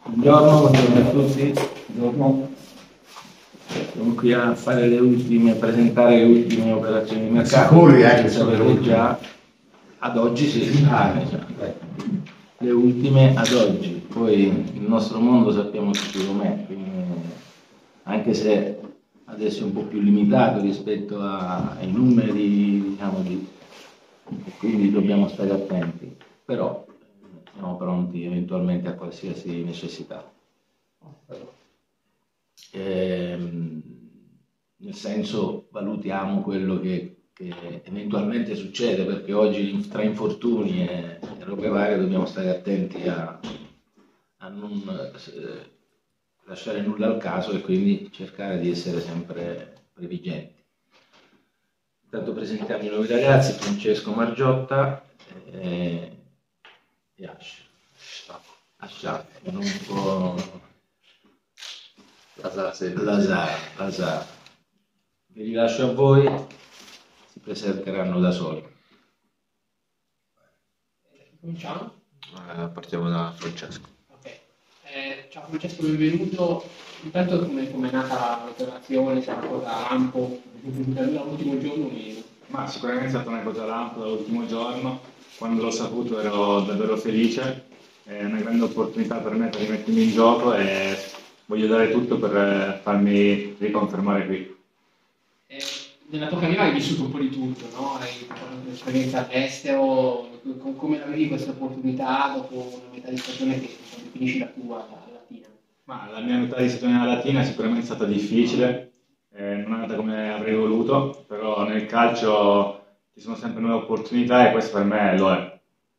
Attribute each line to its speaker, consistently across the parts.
Speaker 1: Buongiorno a tutti. Buongiorno. Sono qui a fare presentare le ultime operazioni di mercato.
Speaker 2: Sicuri,
Speaker 1: Che sapete già, ad oggi sì. Le ultime ad oggi. Poi il nostro mondo sappiamo tutti com'è, quindi, anche se adesso è un po' più limitato rispetto ai numeri, diciamo, quindi dobbiamo stare attenti. Però siamo pronti eventualmente a qualsiasi necessità. Nel senso, valutiamo quello che eventualmente succede, perché oggi tra infortuni e robe varie dobbiamo stare attenti a non lasciare nulla al caso e quindi cercare di essere sempre previgenti. Intanto presentiamo i nuovi ragazzi: Francesco Margiotta e Asciaf, non un po' Lazar. Vi rilascio a voi, si presenteranno da soli.
Speaker 3: Cominciamo?
Speaker 4: Partiamo da Francesco.
Speaker 3: Ok. Ciao Francesco, benvenuto. Intanto come è nata l'operazione, se è una cosa lampo, dall'ultimo giorno o meno?
Speaker 5: Ma sicuramente è stata una cosa lampo dall'ultimo giorno. Quando l'ho saputo ero davvero felice, è una grande opportunità per me per rimettermi in gioco e voglio dare tutto per farmi riconfermare qui.
Speaker 3: Nella tua carriera hai vissuto un po' di tutto, no? Hai fatto un'esperienza all'estero, come la vedi questa opportunità dopo una metà di stagione che definisci la tua alla Latina?
Speaker 5: Ma la mia metà di stagione alla Latina sicuramente è stata difficile, non è andata come avrei voluto, però nel calcio ci sono sempre nuove opportunità e questo per me lo è.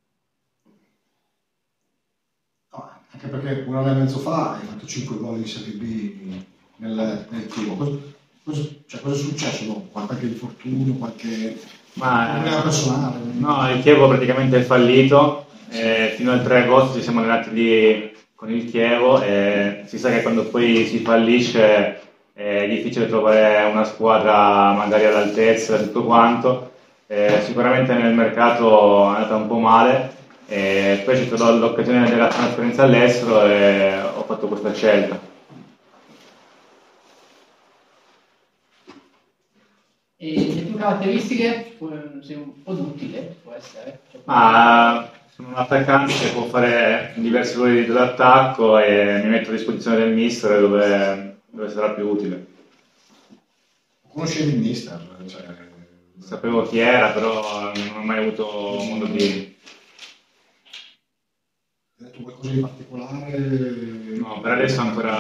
Speaker 2: No, anche perché un anno e mezzo fa hai fatto 5 gol in Serie B nel Chievo. Cosa è successo? No? Qualche infortunio, qualche problema personale?
Speaker 5: No, il Chievo praticamente è fallito, fino al 3 agosto ci siamo allenati lì con il Chievo e si sa che quando poi si fallisce è difficile trovare una squadra magari all'altezza e tutto quanto. Sicuramente nel mercato è andata un po' male, poi c'è stata l'occasione della trasferenza all'estero e ho fatto questa scelta.
Speaker 3: E le tue caratteristiche, sei un po' duttile, può essere?
Speaker 5: Sono un attaccante che può fare diversi ruoli dell'attacco e mi metto a disposizione del mister dove sarà più utile.
Speaker 2: Conoscevi il mister?
Speaker 5: Sapevo chi era, però non ho mai avuto modo di...
Speaker 2: Hai detto qualcosa di particolare?
Speaker 5: No, per adesso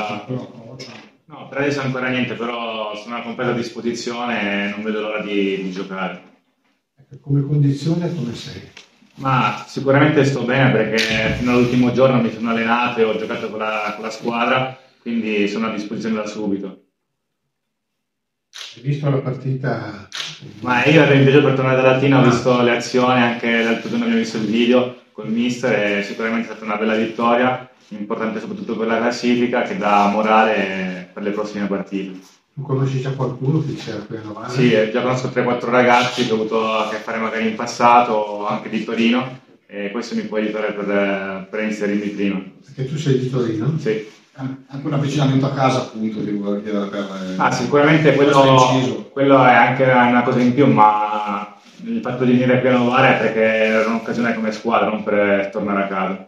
Speaker 5: ancora niente, però sono a completa disposizione e non vedo l'ora di giocare.
Speaker 2: Come condizione come sei?
Speaker 5: Ma sicuramente sto bene perché fino all'ultimo giorno mi sono allenato e ho giocato con la squadra, quindi sono a disposizione da subito.
Speaker 2: Hai visto la partita?
Speaker 5: Ma io ero in viaggio per tornare da Latina, ho visto le azioni, anche l'altro giorno abbiamo visto il video col mister e sicuramente è stata una bella vittoria, importante soprattutto per la classifica che dà morale per le prossime partite.
Speaker 2: Tu conosci già qualcuno che c'era qui a Novara?
Speaker 5: Sì, già conosco 3-4 ragazzi che ho avuto a che fare magari in passato, anche di Torino, e questo mi può aiutare per inserirmi prima.
Speaker 2: Perché tu sei di Torino?
Speaker 5: Sì.
Speaker 2: Anche un avvicinamento a casa, appunto, ti volevo chiedere per...
Speaker 5: Sicuramente quello è anche una cosa in più, ma il fatto di venire qui a Novara è perché era un'occasione come squadra, non per tornare a casa.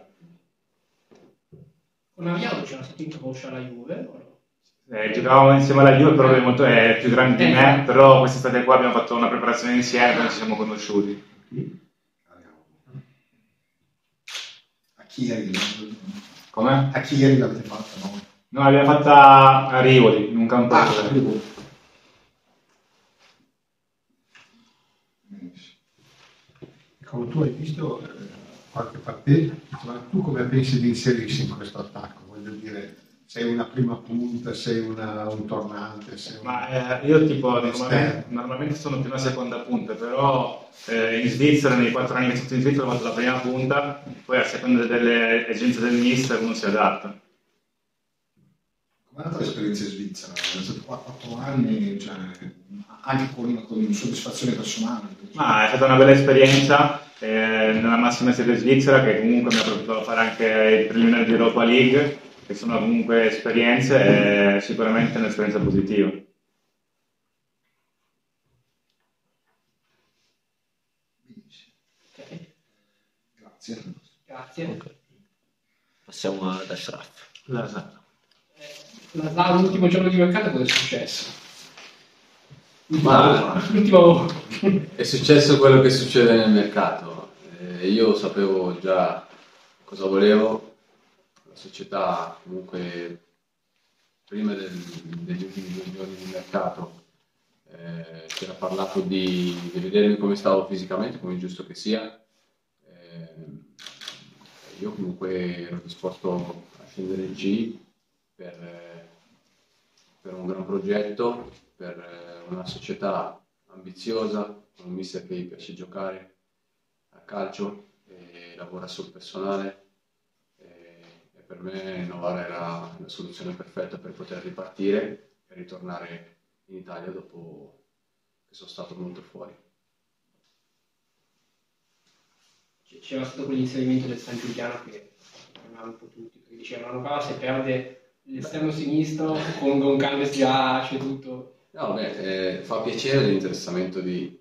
Speaker 3: Con Aviano c'era stato in conoscere la Juve?
Speaker 5: Giocavamo insieme alla Juve, però lui è più grande di me, però quest'estate qua abbiamo fatto una preparazione insieme quando ci siamo conosciuti.
Speaker 2: A Chieri?
Speaker 5: Come?
Speaker 2: A Chieri l'avete fatta, no?
Speaker 5: No, l'abbiamo fatta a Rivoli, in un campo.
Speaker 2: Rivoli. Come tu hai visto qualche partita, ma tu come pensi di inserirsi in questo attacco? Voglio dire, sei una prima punta, sei un tornante?
Speaker 5: Io tipo normalmente sono più una seconda punta, però in Svizzera, nei 4 anni che sono stato in Svizzera, ho fatto la prima punta, poi a seconda delle esigenze del mister uno si adatta.
Speaker 2: Com'è andata l'esperienza in Svizzera? Sono stato 4 anni, cioè, anche con soddisfazione personale.
Speaker 5: È stata una bella esperienza nella massima serie svizzera, che comunque mi ha portato a fare anche il preliminare di Europa League, che sono comunque esperienze e sicuramente un'esperienza positiva.
Speaker 3: Ok,
Speaker 2: Grazie.
Speaker 3: grazie.
Speaker 4: Ok. Passiamo ad Ashraf.
Speaker 3: L'ultimo giorno di mercato cosa è successo?
Speaker 1: Ma
Speaker 3: L'ultimo...
Speaker 1: è successo quello che succede nel mercato. Io sapevo già cosa volevo, la società comunque prima degli ultimi 2 giorni di mercato si era parlato di vedermi come stavo fisicamente, come è giusto che sia. Io comunque ero disposto a scendere in G per un gran progetto, per una società ambiziosa, con un mister che gli piace giocare a calcio e lavora sul personale. E per me Novara era la soluzione perfetta per poter ripartire e ritornare in Italia dopo che sono stato molto fuori.
Speaker 3: C'era stato quell'inserimento del San Giuliano che fermava un po' tutti, perché dicevano qua se perde l'esterno sinistro con Goncalves già ceduto.
Speaker 1: No, fa piacere l'interessamento di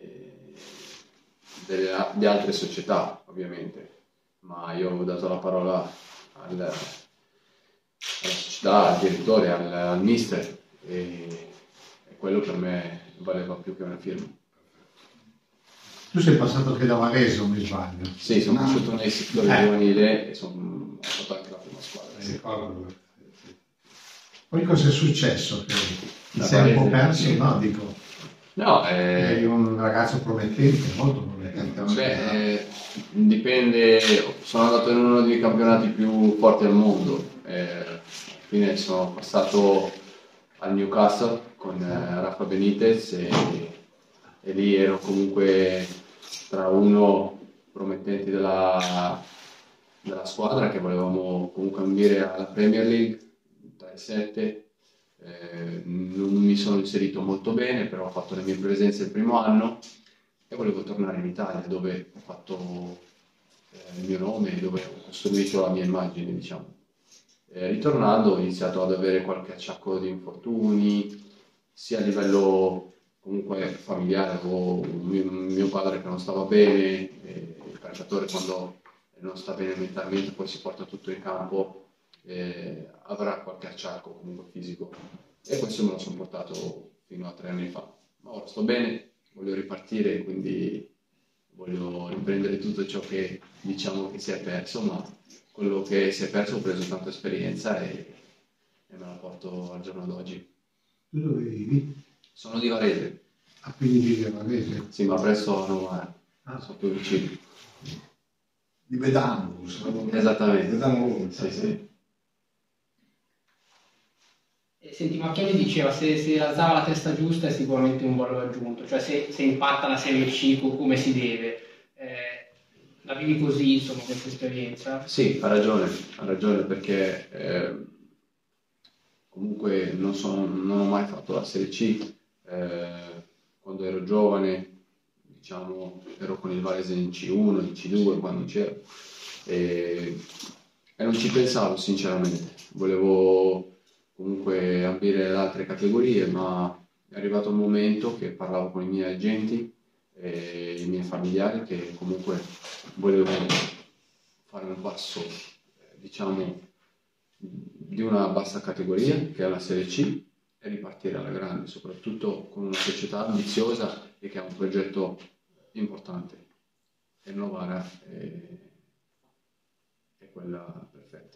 Speaker 1: altre società, ovviamente, ma io avevo dato la parola alla società, al direttore, al mister e quello per me valeva più che una firma.
Speaker 2: Tu sei passato anche da Varese, non mi sbaglio.
Speaker 1: Sì, sono cresciuto nei settori giovanili e ho fatto anche la prima squadra. Sì.
Speaker 2: Poi cosa è successo? Che ti
Speaker 1: Da
Speaker 2: sei un po'
Speaker 1: Varese.
Speaker 2: perso? No, dico.
Speaker 1: No,
Speaker 2: Eri un ragazzo promettente, molto promettente.
Speaker 1: dipende, sono andato in uno dei campionati più forti al mondo, quindi sono passato al Newcastle con Rafa Benitez e lì ero comunque tra uno promettenti della squadra che volevamo comunque ambire alla Premier League tra i 7. Non mi sono inserito molto bene, però ho fatto le mie presenze il primo anno e volevo tornare in Italia dove ho fatto il mio nome e dove ho costruito la mia immagine, diciamo. Ritornando ho iniziato ad avere qualche acciacco di infortuni, sia a livello comunque familiare, avevo mio padre che non stava bene, il calciatore quando non sta bene mentalmente poi si porta tutto in campo, avrà qualche acciacco comunque fisico e questo me lo sono portato fino a 3 anni fa. Ma ora sto bene, voglio ripartire, quindi voglio riprendere tutto ciò che diciamo che si è perso, ma quello che si è perso ho preso tanta esperienza e me la porto al giorno d'oggi.
Speaker 2: Tu dove vivi?
Speaker 1: Sono di Varese.
Speaker 2: Ah, quindi vivi a Varese?
Speaker 1: Sì, ma presso a Novara.
Speaker 2: Ah.
Speaker 1: Sono più vicino.
Speaker 2: Di Bedano.
Speaker 1: Esattamente.
Speaker 2: Bedano.
Speaker 1: Sì.
Speaker 3: Senti, Marchioni diceva se alzava la testa giusta è sicuramente un valore aggiunto, cioè se impatta la Serie C come si deve. La vivi così, insomma, questa esperienza?
Speaker 1: Sì, ha ragione perché comunque non ho mai fatto la Serie C. Quando ero giovane, diciamo, ero con il Varese in C1, in C2 quando c'ero e non ci pensavo sinceramente. Volevo comunque ambire ad altre categorie, ma è arrivato un momento che parlavo con i miei agenti e i miei familiari che comunque volevo fare un passo, diciamo, di una bassa categoria, che è la Serie C, e ripartire alla grande, soprattutto con una società ambiziosa e che ha un progetto importante. E Novara è quella perfetta.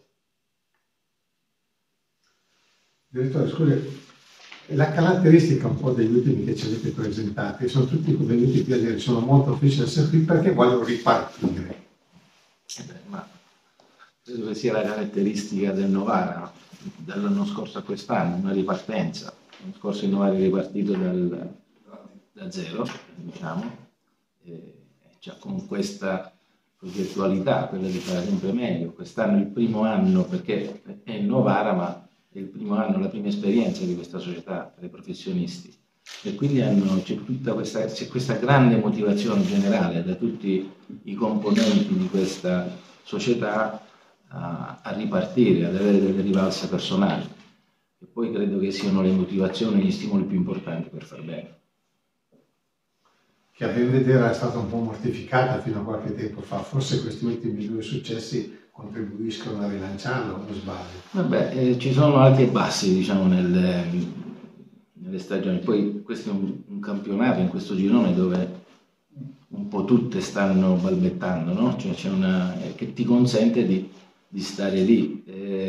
Speaker 2: Direttore, scusi, la caratteristica un po' degli ultimi che ci avete presentati sono tutti venuti qui a dire sono molto felici di essere qui perché vogliono ripartire.
Speaker 1: Ma credo che sia la caratteristica del Novara dall'anno scorso a quest'anno, una ripartenza. L'anno scorso il Novara è ripartito da zero, diciamo, cioè con questa progettualità, quella di fare sempre meglio. Quest'anno è il primo anno, perché è il Novara, ma è il primo anno, la prima esperienza di questa società per i professionisti e quindi c'è questa grande motivazione generale da tutti i componenti di questa società a ripartire, ad avere delle rivalse personali, e poi credo che siano le motivazioni e gli stimoli più importanti per far bene.
Speaker 2: Che a ben vedere è stata un po' mortificata fino a qualche tempo fa, forse questi ultimi 2 successi contribuiscono a rilanciarlo, non sbaglio.
Speaker 1: Vabbè, ci sono alti e bassi, diciamo, nelle stagioni. Poi questo è un campionato in questo girone dove un po' tutte stanno balbettando, no? Cioè c'è che ti consente di stare lì.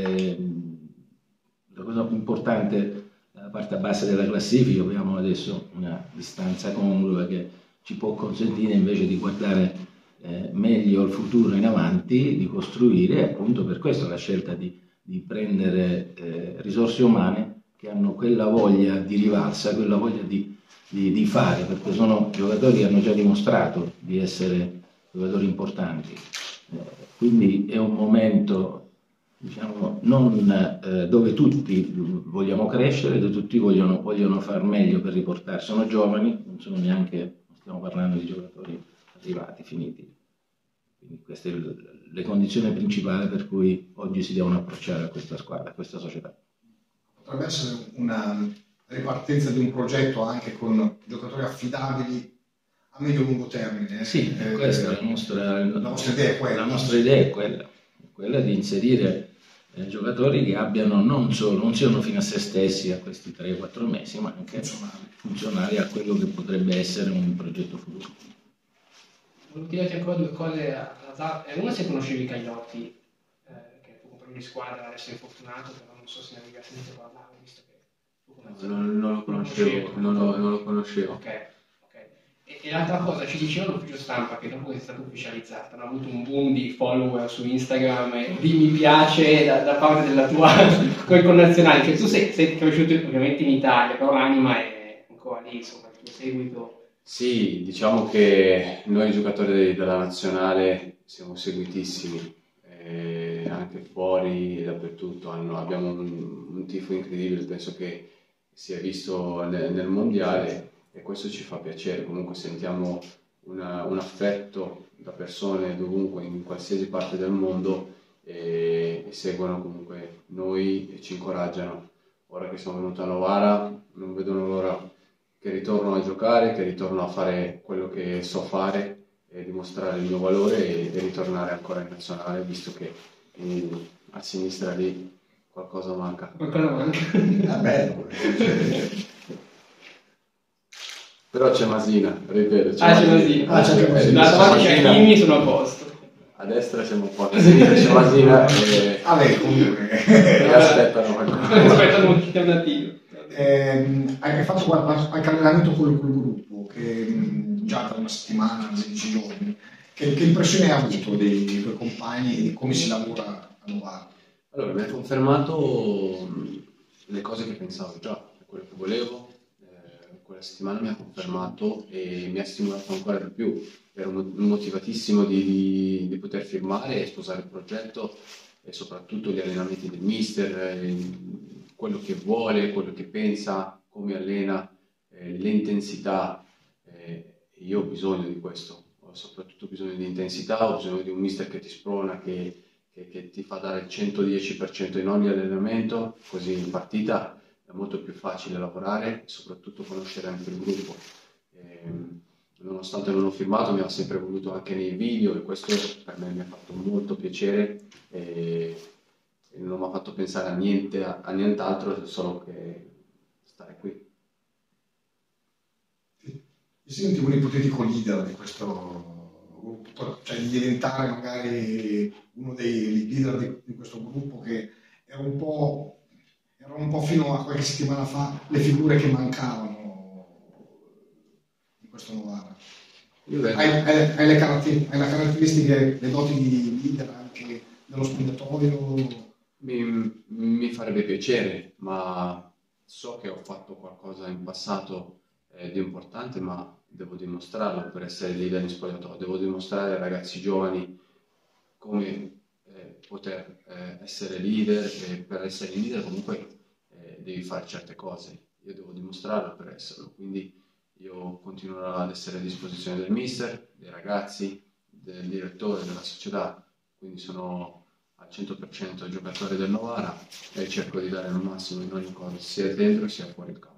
Speaker 1: La cosa più importante, la parte bassa della classifica, abbiamo adesso una distanza congrua che ci può consentire invece di guardare meglio il futuro in avanti, di costruire, appunto per questo la scelta di prendere risorse umane che hanno quella voglia di rivalsa, quella voglia di fare, perché sono giocatori che hanno già dimostrato di essere giocatori importanti. Quindi è un momento, diciamo, dove tutti vogliamo crescere, dove tutti vogliono far meglio per riportarsi. Sono giovani, non stiamo parlando di giocatori arrivati, finiti. Quindi queste sono le condizioni principali per cui oggi si devono approcciare a questa squadra, a questa società.
Speaker 2: Potrebbe essere una ripartenza di un progetto anche con giocatori affidabili a medio-lungo termine.
Speaker 1: Sì, questa è la nostra idea è quella. La nostra idea è quella di inserire giocatori che non siano fino a se stessi a questi 3-4 mesi, ma anche funzionali a quello che potrebbe essere un progetto futuro.
Speaker 3: Volevo chiederti ancora 2 cose a Lazar. Una, se conoscevi Cagliotti, che è il tuo compagno di squadra, adesso è infortunato, però non so se ne avevi sentito parlare, visto che
Speaker 6: non lo conoscevo.
Speaker 3: Ok. E l'altra cosa, ci diceva l'ufficio stampa che dopo che è stato ufficializzato hanno avuto un boom di follower su Instagram e di mi piace da parte della tua coi connazionali, che tu sei cresciuto ovviamente in Italia, però l'anima è ancora lì, insomma, il tuo seguito.
Speaker 6: Sì, diciamo che noi giocatori della nazionale siamo seguitissimi, anche fuori e dappertutto. Abbiamo un tifo incredibile, penso che si è visto nel mondiale, e questo ci fa piacere. Comunque sentiamo un affetto da persone dovunque, in qualsiasi parte del mondo, e seguono comunque noi e ci incoraggiano. Ora che sono venuto a Novara non vedono l'ora che ritorno a giocare, che ritorno a fare quello che so fare e dimostrare il mio valore e ritornare ancora in nazionale, visto che a sinistra lì qualcosa manca.
Speaker 2: Bello.
Speaker 6: Però c'è Masina, ripeto.
Speaker 3: C'è Masina.
Speaker 2: C'è Masina.
Speaker 3: Da davanti c'è Kimi, sono a posto.
Speaker 6: A destra siamo un po' a sinistra, c'è Masina e
Speaker 2: comunque.
Speaker 6: aspettano qualcosa.
Speaker 3: Aspettano un'alternativa.
Speaker 2: Hai fatto qualche allenamento col gruppo, che già da una settimana, 16 giorni. Che impressione hai avuto dei tuoi compagni e di come si lavora a Novara?
Speaker 6: Allora, mi ha confermato le cose che pensavo già, quello che volevo. Quella settimana mi ha confermato e mi ha stimolato ancora di più. Ero motivatissimo di poter firmare e sposare il progetto, e soprattutto gli allenamenti del mister, quello che vuole, quello che pensa, come allena, l'intensità. Io ho bisogno di questo, ho soprattutto bisogno di intensità, ho bisogno di un mister che ti sprona, che ti fa dare il 110% in ogni allenamento, così in partita è molto più facile lavorare e soprattutto conoscere anche il gruppo. Nonostante non ho firmato, mi ha sempre voluto anche nei video, e questo per me mi ha fatto molto piacere, e non mi ha fatto pensare a nient'altro, solo che stare qui.
Speaker 2: Ti senti un ipotetico leader di questo gruppo, cioè di diventare magari uno dei leader di questo gruppo, che era un po' fino a qualche settimana fa le figure che mancavano in questo Novara? Hai le caratteristiche, le doti di leader anche nello spogliatoio?
Speaker 6: Mi farebbe piacere, ma so che ho fatto qualcosa in passato di importante, ma devo dimostrarlo per essere leader in spogliatoio. Devo dimostrare ai ragazzi giovani come poter essere leader, e per essere leader comunque devi fare certe cose. Io devo dimostrarlo per esserlo, quindi io continuerò ad essere a disposizione del mister, dei ragazzi, del direttore, della società, quindi sono al 100% giocatore del Novara e cerco di dare il massimo in ogni cosa, sia dentro sia fuori il campo.